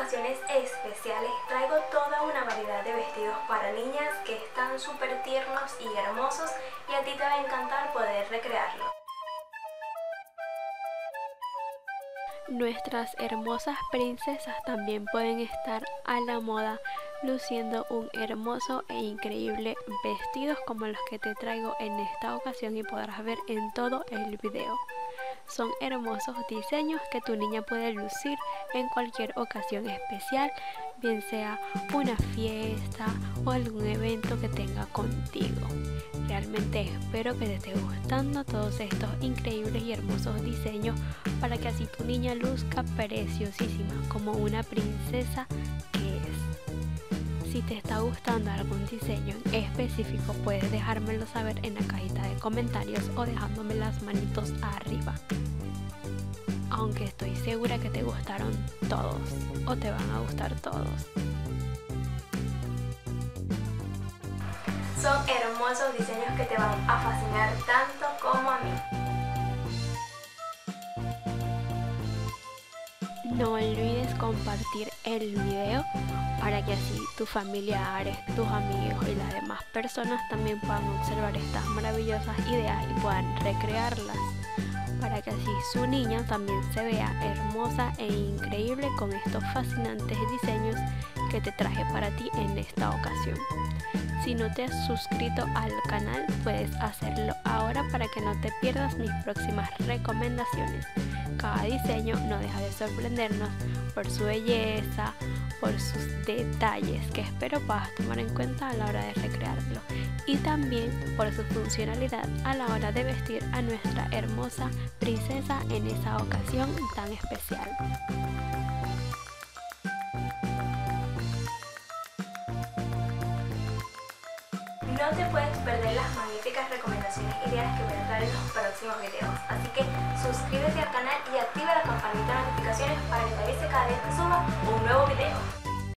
ocasiones especiales traigo toda una variedad de vestidos para niñas que están súper tiernos y hermosos y a ti te va a encantar poder recrearlo. Nuestras hermosas princesas también pueden estar a la moda luciendo un hermoso e increíble vestidos como los que te traigo en esta ocasión y podrás ver en todo el video. Son hermosos diseños que tu niña puede lucir en cualquier ocasión especial, bien sea una fiesta o algún evento que tenga contigo. Realmente espero que te esté gustando todos estos increíbles y hermosos diseños para que así tu niña luzca preciosísima como una princesa que es. Si te está gustando algún diseño en específico, puedes dejármelo saber en la cajita de comentarios o dejándome las manitos arriba. Aunque estoy segura que te gustaron todos o te van a gustar todos. Son hermosos diseños que te van a fascinar tanto como a mí. No olvides compartir el video para que así tus familiares, tus amigos y las demás personas también puedan observar estas maravillosas ideas y puedan recrearlas, para que así su niña también se vea hermosa e increíble con estos fascinantes diseños que te traje para ti en esta ocasión. Si no te has suscrito al canal, puedes hacerlo ahora para que no te pierdas mis próximas recomendaciones. Cada diseño no deja de sorprendernos por su belleza, por sus detalles que espero puedas tomar en cuenta a la hora de recrearlo, y también por su funcionalidad a la hora de vestir a nuestra hermosa princesa en esa ocasión tan especial. No te puedes perder las magníficas recomendaciones y ideas que voy a traer en los próximos videos. Así que suscríbete al canal y activa la campanita de notificaciones para que te avise cada vez que suba un nuevo video.